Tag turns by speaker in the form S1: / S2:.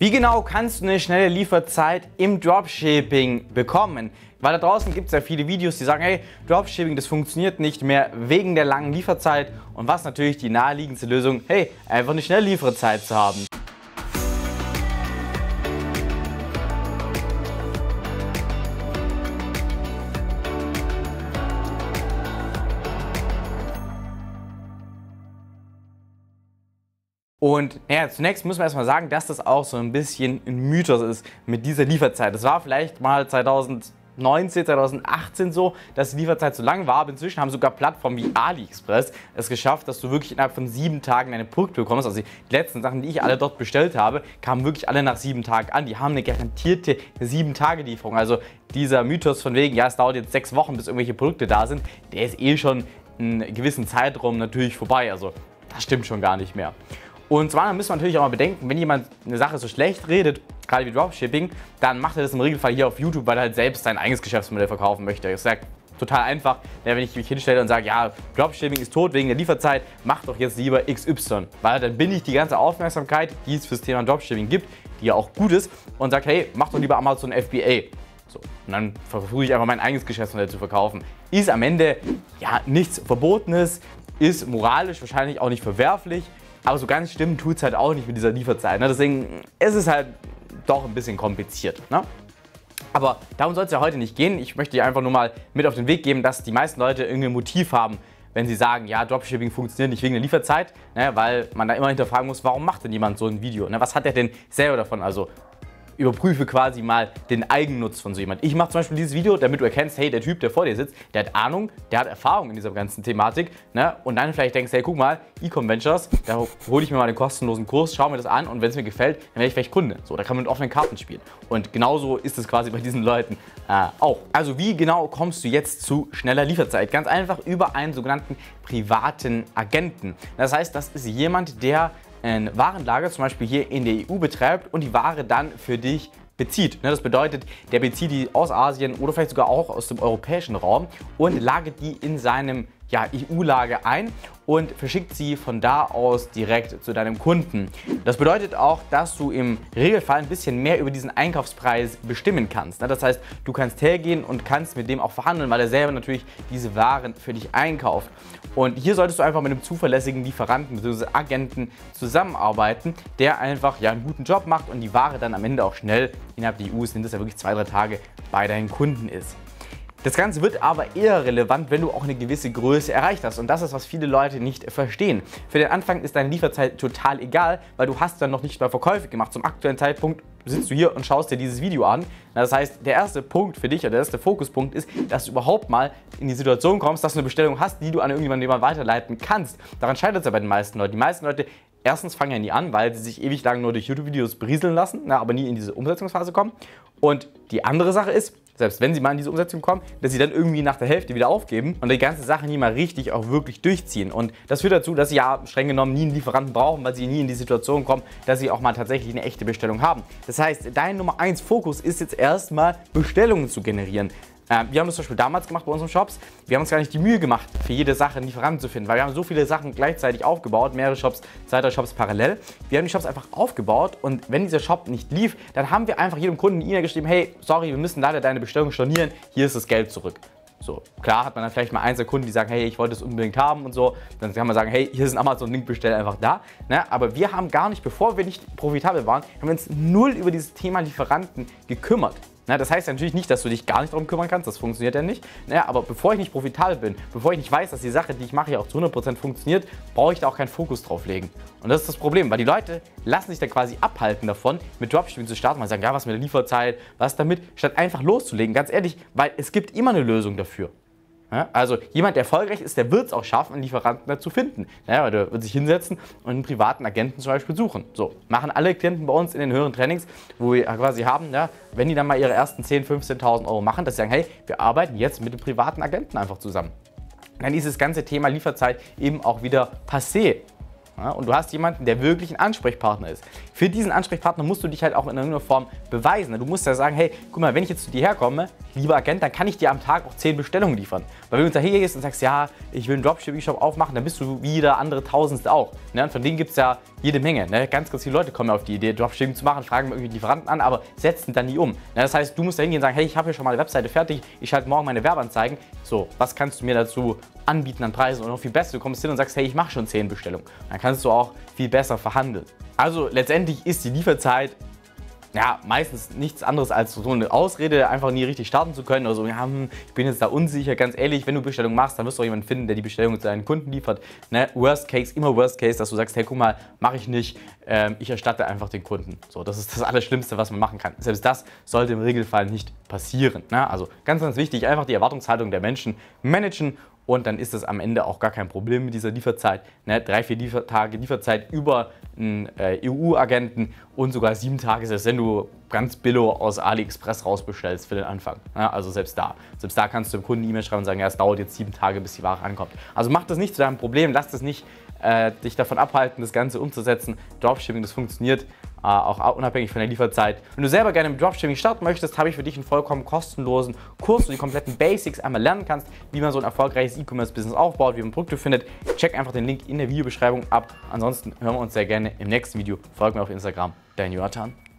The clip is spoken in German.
S1: Wie genau kannst du eine schnelle Lieferzeit im Dropshipping bekommen? Weil da draußen gibt es ja viele Videos, die sagen, hey, Dropshipping, das funktioniert nicht mehr wegen der langen Lieferzeit. Und was natürlich die naheliegendste Lösung, hey, einfach eine schnelle Lieferzeit zu haben. Und ja, zunächst muss man erstmal sagen, dass das auch so ein bisschen ein Mythos ist mit dieser Lieferzeit. Das war vielleicht mal 2019, 2018 so, dass die Lieferzeit so lang war, aber inzwischen haben sogar Plattformen wie AliExpress es geschafft, dass du wirklich innerhalb von 7 Tagen deine Produkte bekommst. Also die letzten Sachen, die ich alle dort bestellt habe, kamen wirklich alle nach 7 Tagen an. Die haben eine garantierte 7-Tage-Lieferung. Also dieser Mythos von wegen, ja, es dauert jetzt 6 Wochen, bis irgendwelche Produkte da sind, der ist eh schon in einem gewissen Zeitraum natürlich vorbei. Also das stimmt schon gar nicht mehr. Und zwar müssen wir natürlich auch mal bedenken, wenn jemand eine Sache so schlecht redet, gerade wie Dropshipping, dann macht er das im Regelfall hier auf YouTube, weil er halt selbst sein eigenes Geschäftsmodell verkaufen möchte. Das ist ja total einfach, wenn ich mich hinstelle und sage, ja, Dropshipping ist tot wegen der Lieferzeit, mach doch jetzt lieber XY. Weil dann bin ich die ganze Aufmerksamkeit, die es fürs Thema Dropshipping gibt, die ja auch gut ist, und sage, hey, mach doch lieber Amazon FBA. So, und dann versuche ich einfach mein eigenes Geschäftsmodell zu verkaufen. Ist am Ende ja nichts Verbotenes, ist moralisch wahrscheinlich auch nicht verwerflich. Aber so ganz stimmen tut es halt auch nicht mit dieser Lieferzeit. Ne? Deswegen ist es halt doch ein bisschen kompliziert. Ne? Aber darum soll es ja heute nicht gehen. Ich möchte dir einfach nur mal mit auf den Weg geben, dass die meisten Leute irgendein Motiv haben, wenn sie sagen, ja, Dropshipping funktioniert nicht wegen der Lieferzeit, ne? Weil man da immer hinterfragen muss, warum macht denn jemand so ein Video? Ne? Was hat er denn selber davon? Also überprüfe quasi mal den Eigennutz von so jemand. Ich mache zum Beispiel dieses Video, damit du erkennst, hey, der Typ, der vor dir sitzt, der hat Ahnung, der hat Erfahrung in dieser ganzen Thematik, ne? Und dann vielleicht denkst, hey, guck mal, Ecom Ventures, da hole ich mir mal den kostenlosen Kurs, schau mir das an, und wenn es mir gefällt, dann werde ich vielleicht Kunde. So, da kann man mit offenen Karten spielen. Und genauso ist es quasi bei diesen Leuten auch. Also wie genau kommst du jetzt zu schneller Lieferzeit? Ganz einfach über einen sogenannten privaten Agenten. Das heißt, das ist jemand, der ein Warenlager zum Beispiel hier in der EU betreibt und die Ware dann für dich bezieht. Das bedeutet, der bezieht die aus Asien oder vielleicht sogar auch aus dem europäischen Raum und lagert die in seinem EU-Lager ein und verschickt sie von da aus direkt zu deinem Kunden. Das bedeutet auch, dass du im Regelfall ein bisschen mehr über diesen Einkaufspreis bestimmen kannst. Das heißt, du kannst hergehen und kannst mit dem auch verhandeln, weil er selber natürlich diese Waren für dich einkauft. Und hier solltest du einfach mit einem zuverlässigen Lieferanten bzw. Agenten zusammenarbeiten, der einfach einen guten Job macht und die Ware dann am Ende auch schnell innerhalb der EU, sind das ja wirklich 2-3 Tage, bei deinen Kunden ist. Das Ganze wird aber eher relevant, wenn du auch eine gewisse Größe erreicht hast. Und das ist, was viele Leute nicht verstehen. Für den Anfang ist deine Lieferzeit total egal, weil du hast dann noch nicht mal Verkäufe gemacht. Zum aktuellen Zeitpunkt sitzt du hier und schaust dir dieses Video an. Das heißt, der erste Punkt für dich oder der erste Fokuspunkt ist, dass du überhaupt mal in die Situation kommst, dass du eine Bestellung hast, die du an irgendjemanden weiterleiten kannst. Daran scheitert es ja bei den meisten Leuten. Die meisten Leute erstens fangen ja nie an, weil sie sich ewig lang nur durch YouTube-Videos berieseln lassen, aber nie in diese Umsetzungsphase kommen. Und die andere Sache ist, selbst wenn sie mal in diese Umsetzung kommen, dass sie dann irgendwie nach der Hälfte wieder aufgeben und die ganze Sache nie mal richtig auch wirklich durchziehen. Und das führt dazu, dass sie ja streng genommen nie einen Lieferanten brauchen, weil sie nie in die Situation kommen, dass sie auch mal tatsächlich eine echte Bestellung haben. Das heißt, dein Nummer 1 Fokus ist jetzt erstmal, Bestellungen zu generieren. Wir haben das zum Beispiel damals gemacht bei unseren Shops. Wir haben uns gar nicht die Mühe gemacht, für jede Sache einen Lieferanten zu finden, weil wir haben so viele Sachen gleichzeitig aufgebaut, mehrere Shops, 2-3 Shops parallel. Wir haben die Shops einfach aufgebaut und wenn dieser Shop nicht lief, dann haben wir einfach jedem Kunden eine E-Mail geschrieben, hey, sorry, wir müssen leider deine Bestellung stornieren, hier ist das Geld zurück. So, klar hat man dann vielleicht mal einzelne Kunden, die sagen, hey, ich wollte es unbedingt haben und so. Dann kann man sagen, hey, hier ist ein Amazon-Link, bestell einfach da. Ne? Aber wir haben gar nicht, bevor wir nicht profitabel waren, haben wir uns null über dieses Thema Lieferanten gekümmert. Na, das heißt natürlich nicht, dass du dich gar nicht darum kümmern kannst, das funktioniert ja nicht. Naja, aber bevor ich nicht profitabel bin, bevor ich nicht weiß, dass die Sache, die ich mache, ja auch zu 100% funktioniert, brauche ich da auch keinen Fokus drauf legen. Und das ist das Problem, weil die Leute lassen sich da quasi abhalten davon, mit Dropshipping zu starten, weil sie sagen, ja, was mit der Lieferzeit, was damit, statt einfach loszulegen. Ganz ehrlich, weil es gibt immer eine Lösung dafür. Ja, also jemand, der erfolgreich ist, der wird es auch schaffen, einen Lieferanten dazu finden. Ja, der wird sich hinsetzen und einen privaten Agenten zum Beispiel suchen. So, machen alle Klienten bei uns in den höheren Trainings, wo wir quasi haben, ja, wenn die dann mal ihre ersten 10.000, 15.000 Euro machen, dass sie sagen, hey, wir arbeiten jetzt mit dem privaten Agenten einfach zusammen. Dann ist das ganze Thema Lieferzeit eben auch wieder passé. Ja, und du hast jemanden, der wirklich ein Ansprechpartner ist. Für diesen Ansprechpartner musst du dich halt auch in irgendeiner Form beweisen. Du musst ja sagen, hey, guck mal, wenn ich jetzt zu dir herkomme, lieber Agent, dann kann ich dir am Tag auch 10 Bestellungen liefern. Weil wenn du da hergehst und sagst, ja, ich will einen Dropshipping-Shop aufmachen, dann bist du wie jeder andere Tausendste auch. Ja, und von denen gibt es ja jede Menge. Ne? Ganz viele Leute kommen auf die Idee, Dropshipping zu machen, fragen irgendwie Lieferanten an, aber setzen dann nie um. Ne? Das heißt, du musst da hingehen und sagen, hey, ich habe hier schon mal eine Webseite fertig, ich schalte morgen meine Werbeanzeigen. So, was kannst du mir dazu anbieten an Preisen? Und noch viel besser, du kommst hin und sagst, hey, ich mache schon 10 Bestellungen. Dann kannst du auch viel besser verhandeln. Also letztendlich ist die Lieferzeit ja, meistens nichts anderes als so eine Ausrede, einfach nie richtig starten zu können oder so, ja, ich bin jetzt da unsicher, ganz ehrlich, wenn du Bestellung machst, dann wirst du auch jemanden finden, der die Bestellung zu deinen Kunden liefert. Ne? Worst Case, immer Worst Case, dass du sagst, hey, guck mal, mache ich nicht, ich erstatte einfach den Kunden. So, das ist das Allerschlimmste, was man machen kann. Selbst das sollte im Regelfall nicht passieren. Ne? Also ganz wichtig, einfach die Erwartungshaltung der Menschen managen. Und dann ist das am Ende auch gar kein Problem mit dieser Lieferzeit. Ne? 3-4 Tage Lieferzeit über einen EU-Agenten und sogar 7 Tage, selbst wenn du ganz billo aus AliExpress rausbestellst für den Anfang. Ne? Also selbst da kannst du dem Kunden eine E-Mail schreiben und sagen, ja, es dauert jetzt 7 Tage, bis die Ware ankommt. Also mach das nicht zu deinem Problem, lass das nicht dich davon abhalten, das Ganze umzusetzen. Dropshipping, das funktioniert auch unabhängig von der Lieferzeit. Wenn du selber gerne mit Dropshipping starten möchtest, habe ich für dich einen vollkommen kostenlosen Kurs, wo du die kompletten Basics einmal lernen kannst, wie man so ein erfolgreiches E-Commerce-Business aufbaut, wie man Produkte findet. Check einfach den Link in der Videobeschreibung ab. Ansonsten hören wir uns sehr gerne im nächsten Video. Folgt mir auf Instagram, dein Jonathan.